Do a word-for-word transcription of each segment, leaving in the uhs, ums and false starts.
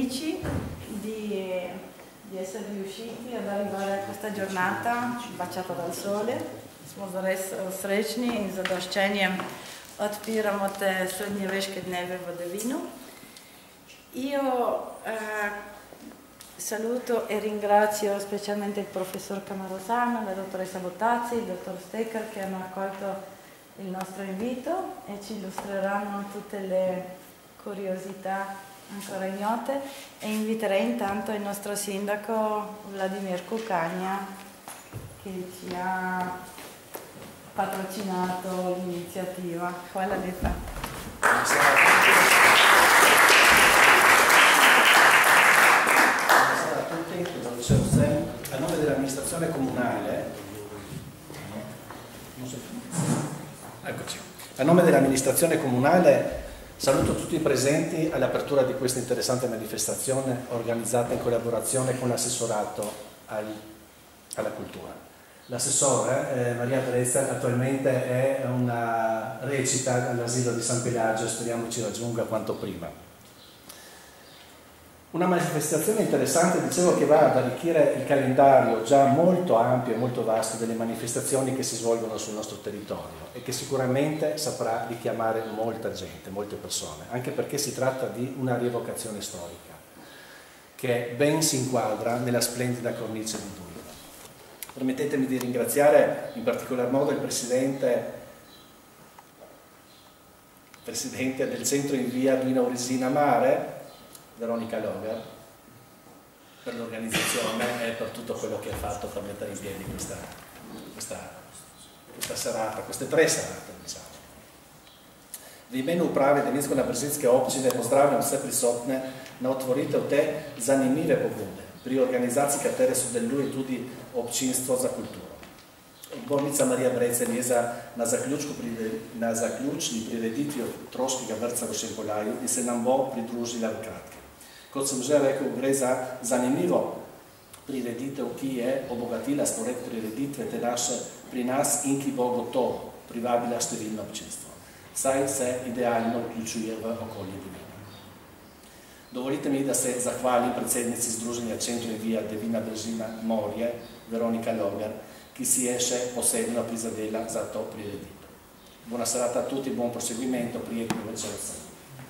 felici di, di essere riusciti ad arrivare a questa giornata baciata dal sole. Smo zares srečni in zadoščenjem odpiramo te srednjeveške dneve v Devinu. Io eh, saluto e ringrazio specialmente il professor Camarosano, la dottoressa Bottazzi, il dottor Stecker che hanno accolto il nostro invito e ci illustreranno tutte le curiosità ancora ignote, e inviterei intanto il nostro sindaco Vladimir Cucagna che ci ha patrocinato l'iniziativa. Hvala lepa. Buonasera a tutti. A nome dell'amministrazione comunale, eccoci. A nome dell'amministrazione comunale saluto tutti i presenti all'apertura di questa interessante manifestazione organizzata in collaborazione con l'assessorato alla cultura. L'assessore eh, Maria Brezza attualmente è una recita all'asilo di San Pelagio, speriamo ci raggiunga quanto prima. Una manifestazione interessante, dicevo, che va ad arricchire il calendario già molto ampio e molto vasto delle manifestazioni che si svolgono sul nostro territorio e che sicuramente saprà richiamare molta gente, molte persone, anche perché si tratta di una rievocazione storica che ben si inquadra nella splendida cornice di Duino. Permettetemi di ringraziare in particolar modo il presidente, presidente del centro in via Duino Auresina Mare, Veronica Loger, per l'organizzazione e per tutto quello che ha fatto per mettere in piedi questa, questa, questa serata, queste tre serate, diciamo. V imenu uprave Devinskega brzinske občine pozdravljam vse prisotne na otvoritev te zanimive pobude, pri organizaciji katere sodeluje tudi občinstvo za kulturo. Odbornica Marija Brecelj je za, na, na zaključni prireditvi otroškega vrtca v Šempolaju in se nam bo pridružila v kratkem. Kot sem že rekel, gre za zanimivo prireditev, ki je obogatila spored prireditve te naše pri nas in ki bo gotovo privabila številno občinstvo, saj se idealno vključuje v okolje Devina. Dovolite mi, da se zahvalim predsednici Združenja Centro in via Devina Brežina Morje, Veronika Loger, ki si je še posebno prizadela za to prireditev. Buona serata a tutti, buon proseguimento, prijetno večer vsem.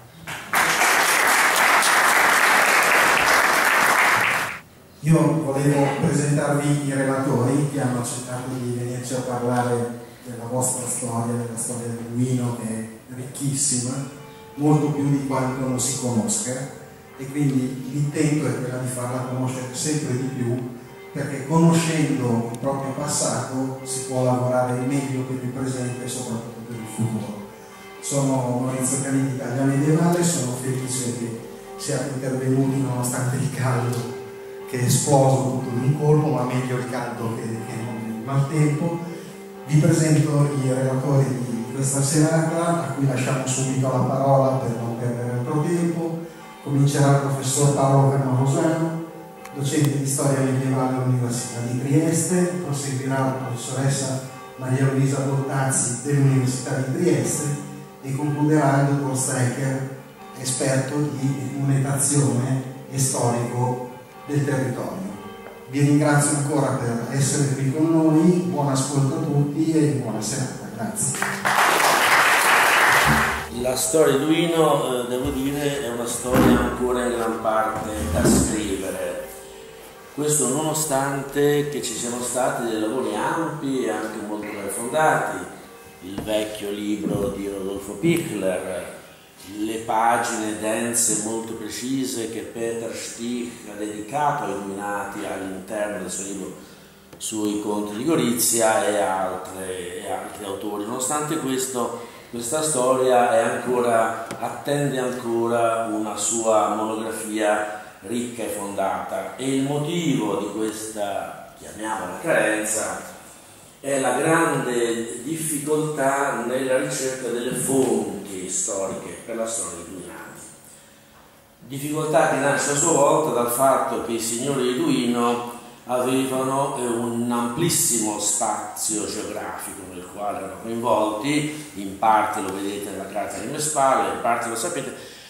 Io volevo presentarvi i relatori che hanno accettato di venirci a parlare della vostra storia, della storia del Duino, che è ricchissima, molto più di quanto non si conosca, e quindi l'intento è quello di farla conoscere sempre di più, perché conoscendo il proprio passato si può lavorare meglio per il presente e soprattutto per il futuro. Sono Maurizio Canini, Italia Medievale, sono felice che siate intervenuti nonostante il caldo che è esploso tutto in un colpo, ma meglio il caldo che, che non il maltempo. Vi presento i relatori di questa serata, a cui lasciamo subito la parola per non perdere altro tempo. Comincerà il professor Paolo Camarosano, docente di storia medievale all'Università di Trieste, proseguirà la professoressa Maria Luisa Bottazzi dell'Università di Trieste e concluderà il dottor Stecker, esperto di monetazione e storico del territorio. Vi ringrazio ancora per essere qui con noi, buon ascolto a tutti e buona serata. Grazie. La storia di Duino, eh, devo dire, è una storia ancora in gran parte da scrivere. Questo nonostante che ci siano stati dei lavori ampi e anche molto ben fondati, il vecchio libro di Rodolfo Pichler, le pagine dense molto precise che Peter Stich ha dedicato ai Illuminati all'interno del suo libro sui conti di Gorizia e, altre, e altri autori. Nonostante questo, questa storia è ancora, attende ancora una sua monografia ricca e fondata, e il motivo di questa, chiamiamola, carenza è la grande difficoltà nella ricerca delle fonti storiche per la storia di Duinati. Difficoltà che nasce a sua volta dal fatto che i signori di Duino avevano un amplissimo spazio geografico nel quale erano coinvolti, in parte lo vedete nella carta alle mie spalle, in parte lo sapete,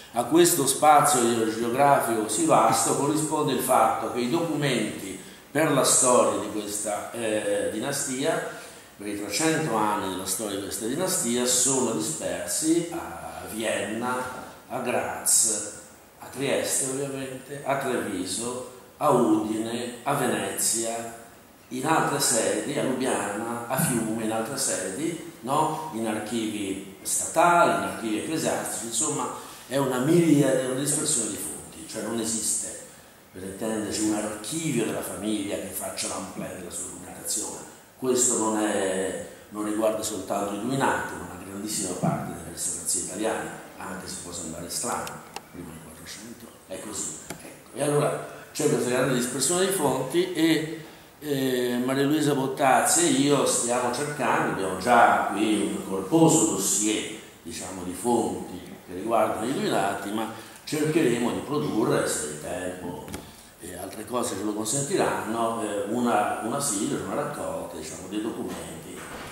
A questo spazio geografico così vasto corrisponde il fatto che i documenti per la storia di questa eh, dinastia, per i trecento anni della storia di questa dinastia, sono dispersi a Vienna, a Graz, a Trieste ovviamente, a Treviso, a Udine, a Venezia, in altre sedi, a Lubiana, a Fiume, in altre sedi, no? In archivi statali, in archivi ecclesiastici, insomma è una miriade, una dispersione di fonti, cioè non esiste, per intenderci, un archivio della famiglia che faccia l'amplè della sua documentazione. Questo non, è, non riguarda soltanto i Duinati, ma una grandissima parte delle aristocrazie italiane, anche se può sembrare strano, prima del quattrocento, è così. Ecco. E allora c'è questa grande dispersione di fonti e eh, Maria Luisa Bottazzi e io stiamo cercando, abbiamo già qui un corposo dossier, diciamo, di fonti che riguardano i Duinati, ma cercheremo di produrre, se il tempo e altre cose ce lo consentiranno, una, una sigla, una raccolta, diciamo, dei documenti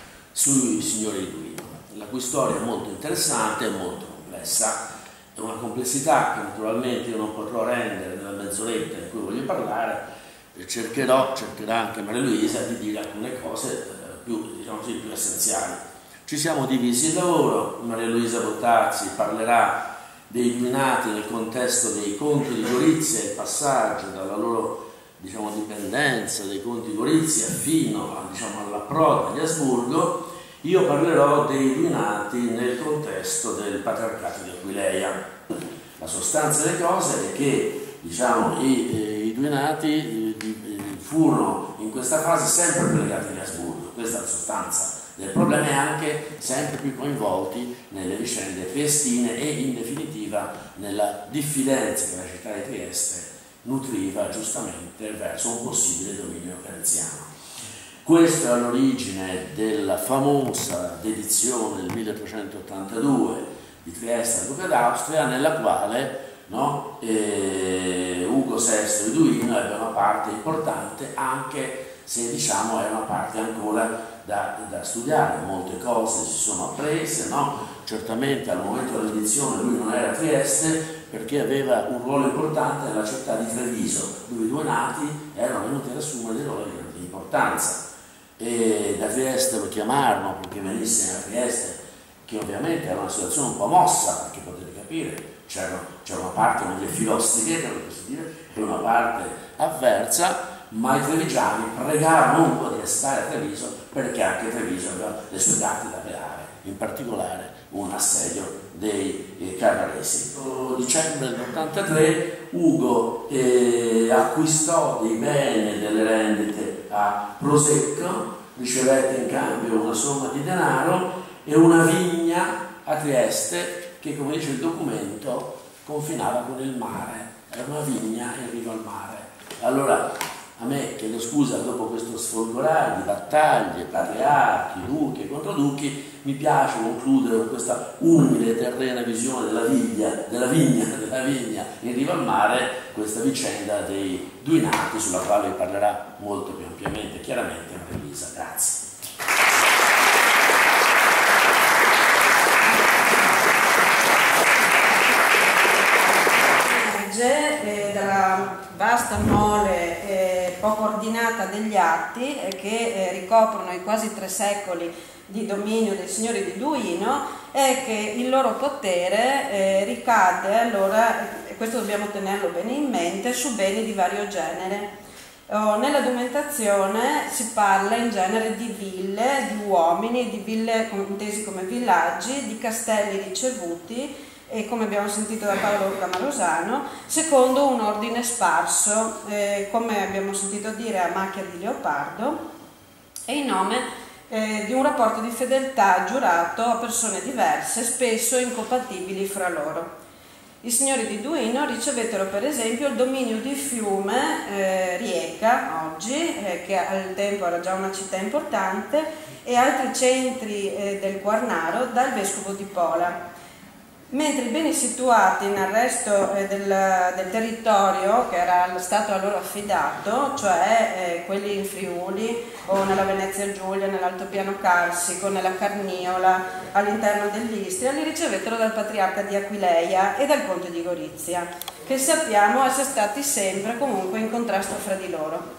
sui signori di Duino, la cui storia è molto interessante e molto complessa. È una complessità che naturalmente io non potrò rendere nella mezz'oretta in cui voglio parlare, e cercherò, cercherà anche Maria Luisa, di dire alcune cose più, diciamo così, più essenziali. Ci siamo divisi il lavoro. Maria Luisa Bottazzi parlerà dei Duinati nel contesto dei conti di Gorizia e il passaggio dalla loro, diciamo, dipendenza dai conti di Gorizia fino a, diciamo, all'approdo di Asburgo. Io parlerò dei Duinati nel contesto del patriarcato di Aquileia. La sostanza delle cose è che, diciamo, i, eh, i Duinati eh, furono in questa fase sempre legati agli Asburgo, questa è la sostanza del problema, è anche sempre più coinvolti nelle vicende triestine e in definitiva nella diffidenza che la città di Trieste nutriva giustamente verso un possibile dominio veneziano. Questa è all'origine della famosa dedizione del milletrecentottantadue di Trieste al Duca d'Austria, nella quale, no, eh, Ugo sesto di Duino ebbe una parte importante, anche se, diciamo, è una parte ancora Da, da studiare. Molte cose si sono apprese, no? Certamente al momento dell'edizione lui non era a Trieste perché aveva un ruolo importante nella città di Treviso, dove i Duinati erano venuti ad assumere dei ruoli di grande importanza, e da Trieste lo chiamarono perché venisse a Trieste, che ovviamente era una situazione un po' mossa, perché potete capire c'era una parte con le filostiche, per così dire, e una parte avversa, ma i trevigiani pregarono un po' di restare a Treviso perché anche Treviso aveva le sue carte da pelare, in particolare un assedio dei eh, Carraresi. A dicembre dell'ottantatré Ugo eh, acquistò dei beni e delle rendite a Prosecco, ricevette in cambio una somma di denaro e una vigna a Trieste che, come dice il documento, confinava con il mare, era una vigna in riva al mare. Allora, a me, chiedo scusa, dopo questo sfolgorare di battaglie, patriarchi, duchi e controduchi, mi piace concludere con questa umile e terrena visione della vigna, della vigna, della vigna in riva al mare, questa vicenda dei Duinati, sulla quale vi parlerà molto più ampiamente, chiaramente, Maria Luisa. Grazie. Eh, dalla vasta mole eh, poco ordinata degli atti eh, che eh, ricoprono i quasi tre secoli di dominio dei signori di Duino, è che il loro potere eh, ricade allora, e questo dobbiamo tenerlo bene in mente, su beni di vario genere. Oh, nella documentazione si parla in genere di ville, di uomini, di ville intesi come villaggi, di castelli ricevuti, e come abbiamo sentito da Paolo Camarosano, secondo un ordine sparso, eh, come abbiamo sentito dire a macchia di leopardo, e in nome eh, di un rapporto di fedeltà giurato a persone diverse, spesso incompatibili fra loro. I signori di Duino ricevettero per esempio il dominio di Fiume, eh, Rieca, oggi, eh, che al tempo era già una città importante, e altri centri eh, del Quarnaro dal vescovo di Pola. mentre i beni situati nel resto eh, del, del territorio che era stato a loro affidato, cioè eh, quelli in Friuli o nella Venezia Giulia, nell'Altopiano Carsico, nella Carniola, all'interno dell'Istria, li ricevettero dal patriarca di Aquileia e dal conte di Gorizia, che sappiamo essere stati sempre comunque in contrasto fra di loro,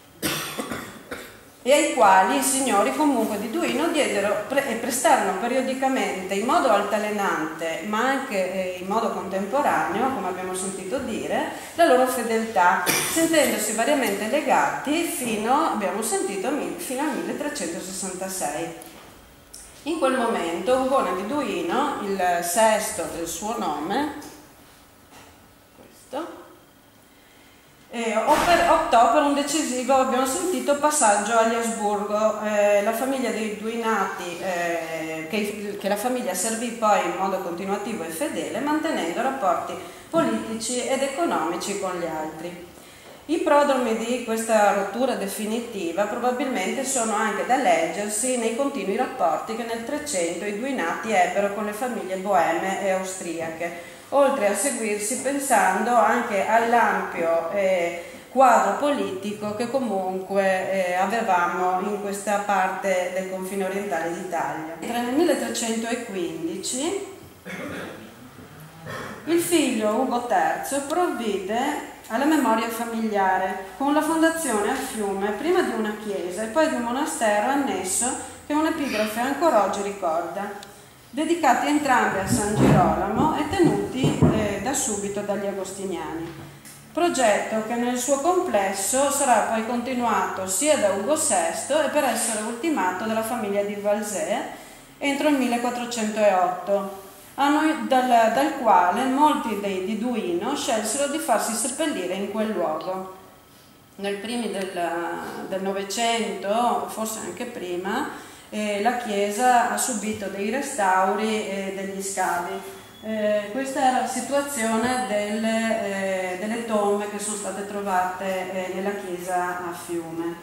e ai quali i signori comunque di Duino diedero pre- e prestarono periodicamente in modo altalenante ma anche eh, in modo contemporaneo, come abbiamo sentito dire, la loro fedeltà, sentendosi variamente legati fino, abbiamo sentito, fino al milletrecentosessantasei. In quel momento Ugone di Duino, il sesto del suo nome, questo, Eh, optò per un decisivo, abbiamo sentito, passaggio agli Asburgo. Eh, la famiglia dei Duinati, eh, che, che la famiglia servì poi in modo continuativo e fedele, mantenendo rapporti politici ed economici con gli altri. I prodromi di questa rottura definitiva probabilmente sono anche da leggersi nei continui rapporti che nel Trecento i Duinati ebbero con le famiglie boeme e austriache, oltre a seguirsi pensando anche all'ampio eh, quadro politico che comunque eh, avevamo in questa parte del confine orientale d'Italia. Nel milletrecentoquindici il figlio Ugo terzo provvide alla memoria familiare con la fondazione a Fiume prima di una chiesa e poi di un monastero annesso che un'epigrafe ancora oggi ricorda, dedicati entrambi a San Girolamo e tenuti eh, da subito dagli agostiniani. Progetto che nel suo complesso sarà poi continuato sia da Ugo sesto e per essere ultimato dalla famiglia di Valsè entro il millequattrocentootto, anno dal, dal quale molti dei di Duino scelsero di farsi seppellire in quel luogo. Nel primi del Novecento, forse anche prima, Eh, la chiesa ha subito dei restauri e degli scavi. Eh, questa era la situazione delle, eh, delle tombe che sono state trovate eh, nella chiesa a Fiume.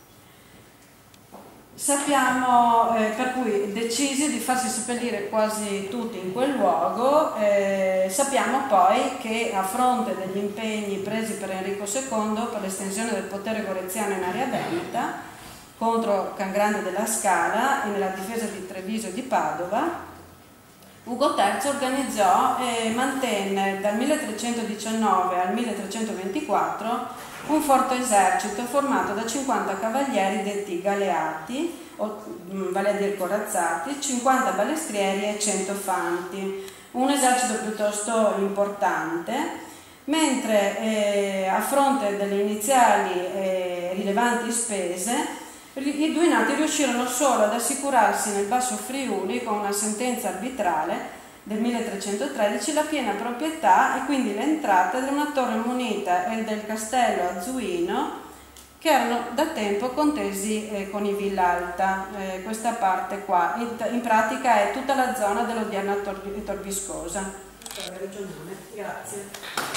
Sappiamo, eh, per cui decisi di farsi seppellire quasi tutti in quel luogo. Eh, sappiamo poi che a fronte degli impegni presi per Enrico secondo per l'estensione del potere goreziano in area veneta contro Cangrande della Scala e nella difesa di Treviso e di Padova, Ugo terzo organizzò e mantenne dal milletrecentodiciannove al milletrecentoventiquattro un forte esercito formato da cinquanta cavalieri detti galeati, o, vale a dire corazzati, cinquanta balestrieri e cento fanti, un esercito piuttosto importante, mentre eh, a fronte delle iniziali e rilevanti spese i Duinati riuscirono solo ad assicurarsi nel Basso Friuli, con una sentenza arbitrale del milletrecentotredici, la piena proprietà e quindi le entrate di una torre munita e del castello a Zuino, che erano da tempo contesi eh, con i Villalta. Eh, questa parte qua, in, in pratica è tutta la zona dell'odierna Tor Torbiscosa. Grazie.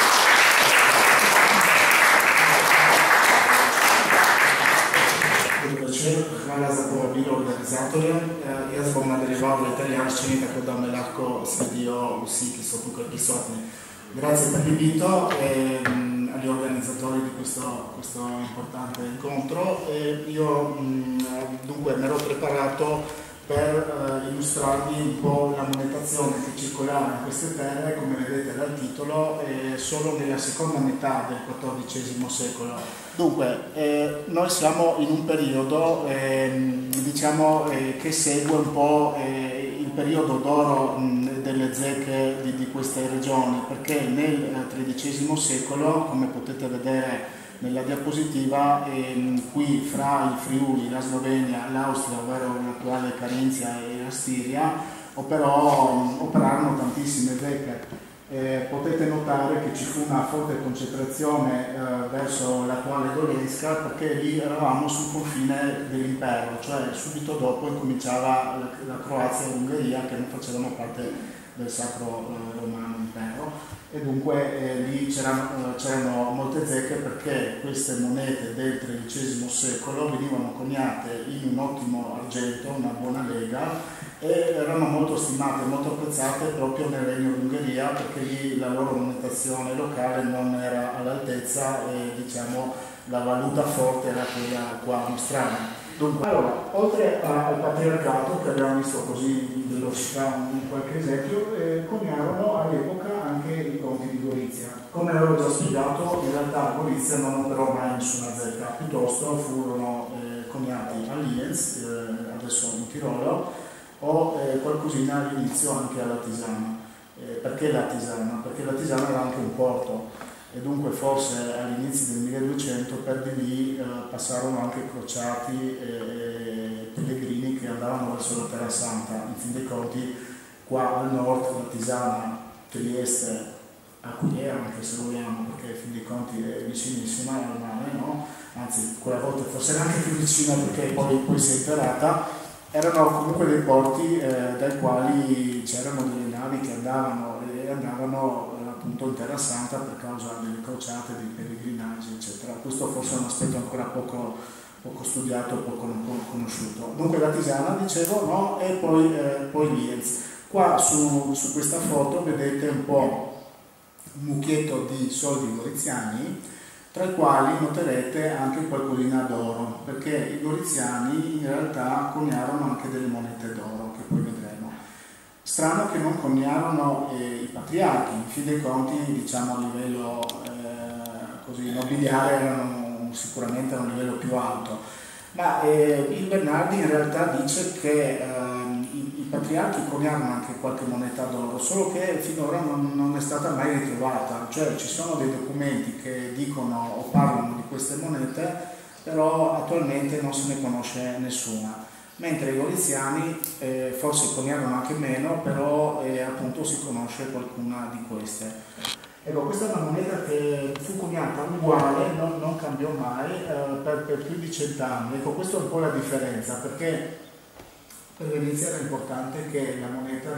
Dobro večer, hvala za povabilo organizatorja. Jaz bom nadaljeval v italijanščini, tako da me lahko sledijo vsi, ki so tukaj prisotni. Grazie per l'invito e mh, agli organizzatori di questo, questo importante incontro. E io mh, dunque mi ero preparato per uh, illustrarvi un po' la monetazione che circolava in queste terre, come vedete dal titolo, eh, solo nella seconda metà del quattordicesimo secolo. Dunque, eh, noi siamo in un periodo eh, diciamo, eh, che segue un po' eh, il periodo d'oro delle zecche di, di queste regioni, perché nel tredicesimo secolo, come potete vedere nella diapositiva, ehm, qui fra il Friuli, la Slovenia, l'Austria, ovvero l'attuale Carinzia e la Stiria, operò, operarono tantissime zecche. Eh, potete notare che ci fu una forte concentrazione eh, verso l'attuale Dolenska, perché lì eravamo sul confine dell'impero, cioè subito dopo incominciava la, la Croazia e l'Ungheria, che non facevano parte del Sacro eh, Romano Impero, e dunque eh, lì c'erano, eh, c'erano molte zecche, perché queste monete del tredicesimo secolo venivano coniate in un ottimo argento, una buona lega, e erano molto stimate, molto apprezzate proprio nel Regno d'Ungheria, perché lì la loro monetazione locale non era all'altezza e diciamo la valuta forte era quella qua nostrana. Dunque, allora, oltre a, al patriarcato, che abbiamo visto così in velocità un qualche esempio, eh, coniarono all'epoca anche i conti di Gorizia. Come avevo già spiegato, in realtà a Gorizia non operò mai nessuna zecca, piuttosto furono eh, coniati a Lienz, eh, adesso in Tirolo, o eh, qualcosina all'inizio anche alla Tisana. Eh, perché la Tisana? Perché la Tisana era anche un porto e dunque forse all'inizio del milleduecento per di lì eh, passarono anche crociati e pellegrini che andavano verso la Terra Santa. In fin dei conti qua al nord la Tisana, Trieste, Aquileia anche se vogliamo, perché in fin dei conti è vicinissima al mare, no? Anzi quella volta forse era anche più vicina perché poi, poi si è interrata. Erano comunque dei porti eh, dai quali c'erano delle navi che andavano e andavano eh, appunto in Terra Santa per causa delle crociate, dei pellegrinaggi, eccetera. Questo forse è un aspetto ancora poco, poco studiato, poco conosciuto. Dunque la Tisana, dicevo, no? E poi, eh, poi Lienz. Qua su, su questa foto vedete un po' un mucchietto di soldi goriziani, tra i quali noterete anche qualcosina d'oro, perché i goriziani in realtà coniarono anche delle monete d'oro, che poi vedremo. Strano che non coniarono eh, i patriarchi, in fin dei conti, diciamo a livello eh, così nobiliare erano sicuramente a un livello più alto, ma eh, il Bernardi in realtà dice che eh, i, i patriarchi coniarono anche qualche moneta d'oro, solo che finora non, non è stata mai ritrovata, cioè ci sono dei documenti che dicono o parlano di queste monete, però attualmente non se ne conosce nessuna, mentre i goriziani eh, forse coniarono anche meno, però eh, appunto si conosce qualcuna di queste. Ecco, questa è una moneta che fu coniata uguale, non, non cambiò mai, eh, per, per più di cent'anni. Ecco, questa è un po' la differenza, perché per Venezia era importante che la moneta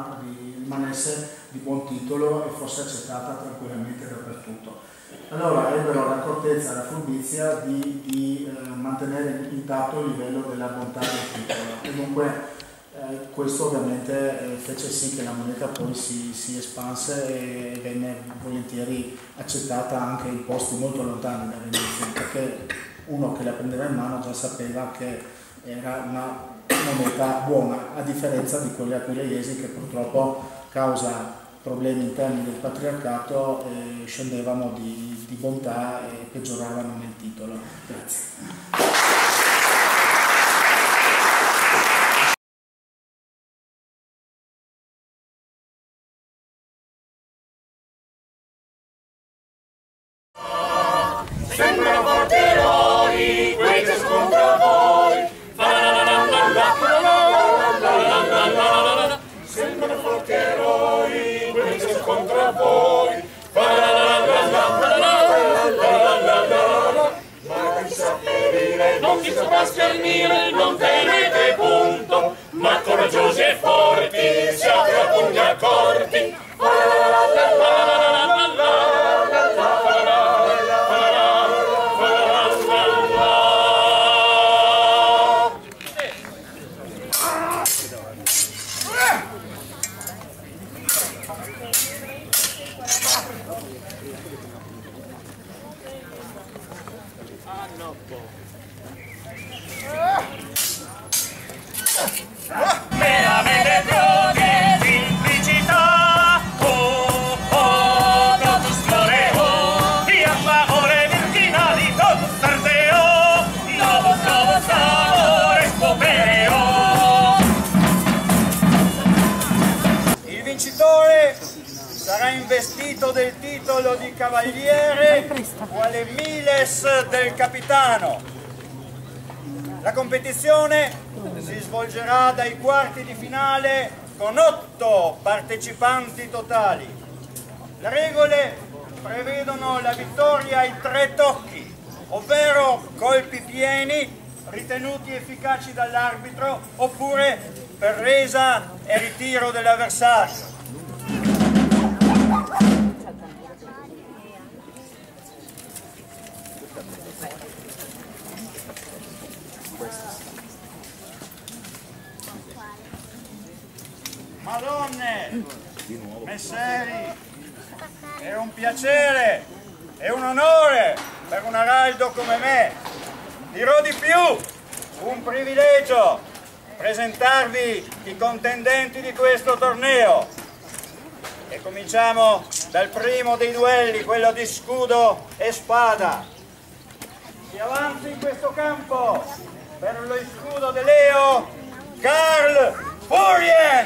rimanesse di buon titolo e fosse accettata tranquillamente dappertutto. Allora ebbero l'accortezza e la furbizia di, di eh, mantenere intatto il livello della bontà del titolo. E dunque eh, questo ovviamente eh, fece sì che la moneta poi si, si espanse e venne volentieri accettata anche in posti molto lontani da Venezia, perché uno che la prendeva in mano già sapeva che era una moneta buona, a differenza di quelle aquileiesi che purtroppo causa problemi interni del patriarcato eh, scendevano di, di bontà e peggioravano nel titolo. Grazie. Sembrano forti eroi, questi contro voi. Sembrano forti eroi, questi contro voi. Ma chi sa ferire, non chi saprà schernire, non tenete punto, ma coraggiosi e forti, siate a pugni accorti. Veramente droga, semplicità, oh oh, tutto sploreo, via favore virginali, tutto sardeo, novo, novo sapore spopereo. Il vincitore sarà investito del titolo di cavaliere quale miles del capitano. La competizione si svolgerà dai quarti di finale con otto partecipanti totali. Le regole prevedono la vittoria ai tre tocchi, ovvero colpi pieni ritenuti efficaci dall'arbitro oppure per resa e ritiro dell'avversario. donne, messeri, è un piacere e un onore per un araldo come me, dirò di più, un privilegio presentarvi i contendenti di questo torneo. E cominciamo dal primo dei duelli, quello di scudo e spada. Si avanza in questo campo per lo scudo di Leo, Karl Furien,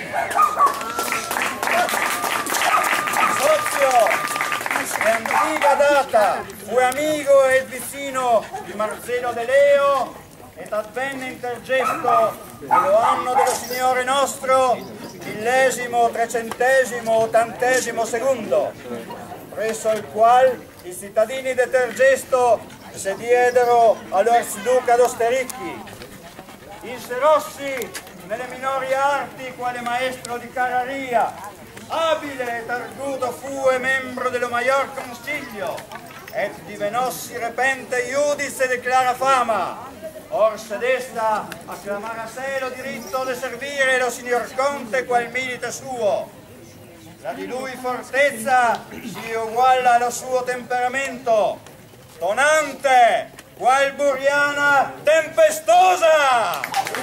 socio di antica data, fu amico e vicino di Marcello De Leo ed avvenne intergesto nello anno dello Signore nostro, millesimo, trecentesimo, ottantesimo secondo, presso il qual i cittadini di Tergesto si diedero all'Arciduca d'Ostericchi. Inserossi nelle minori arti quale maestro di carraria, abile e tarduto fu e membro dello Maior Consiglio, et divenossi repente iudice di clara fama. Or sedesta a clamare a sé lo diritto di servire lo signor Conte qual milite suo. La di lui fortezza si uguala allo suo temperamento, tonante, qual buriana tempestosa.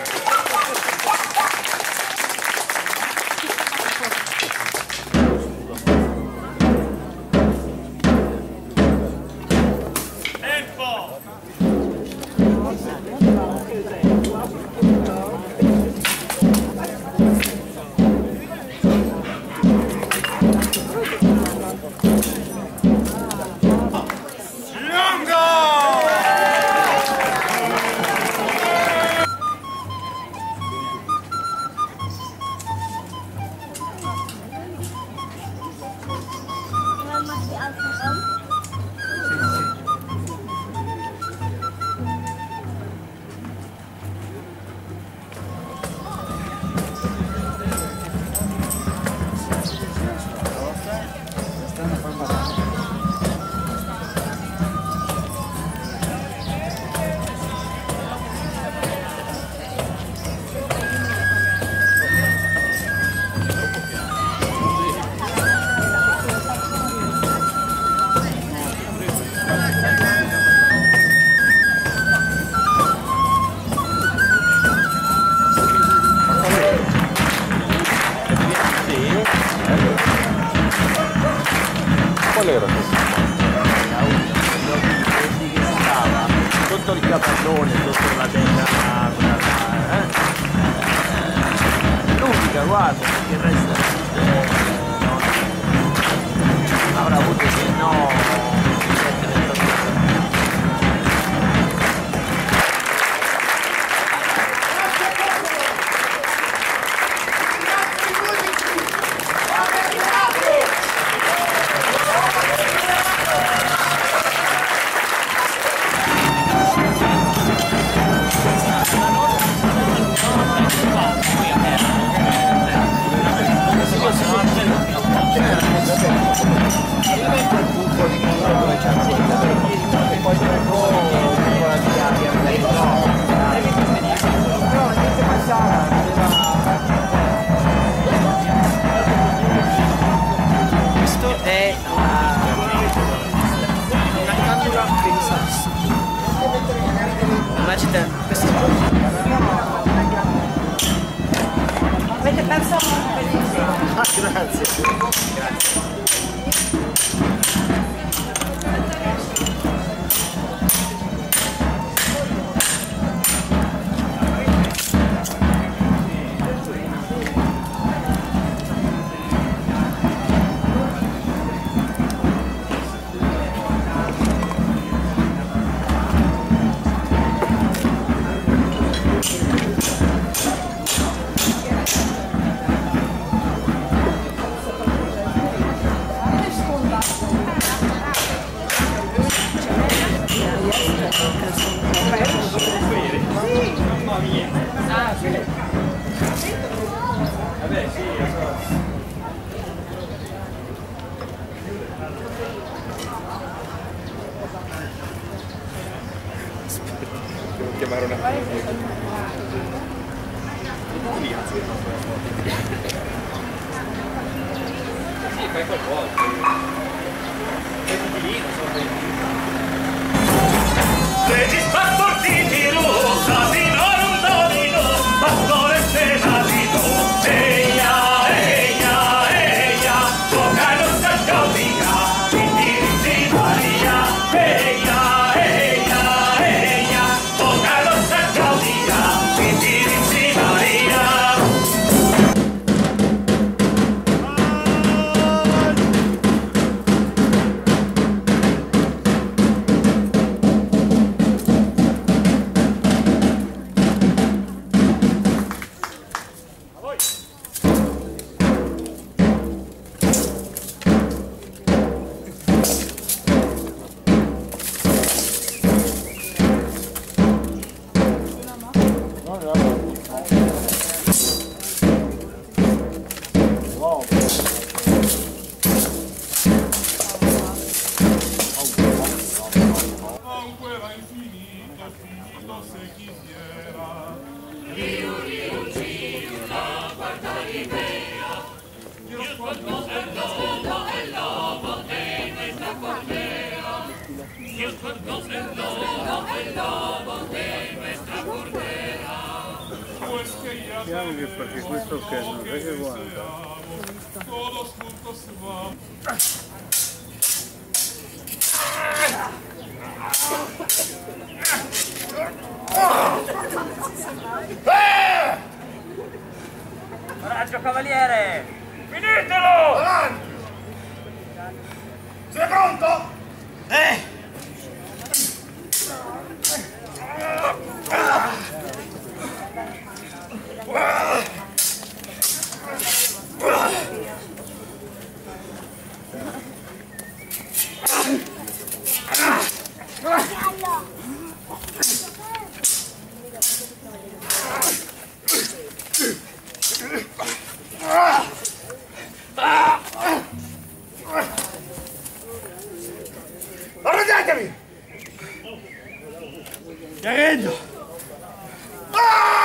Sotto il capannone, sotto la terra, eh? L'unica, guarda, perché il resto eh, non avrà avuto se no avete perso ah, grazie. Grazie. Devo chiamare una Sì, fai qualcosa. Fai pulino, Leggi spastortiti russati, non un domino, pastore senatito. Eia, eia, eia, giocano sta gioia, indirizzi Maria. Eia, eia, eia, giocano sta gioia, indirizzi Maria. Che perché questo che non è che guarda. Coraggio cavaliere! Finitelo! Avanti! Sei pronto? Eh! Arrendetevi! Mi arrendo! Ah!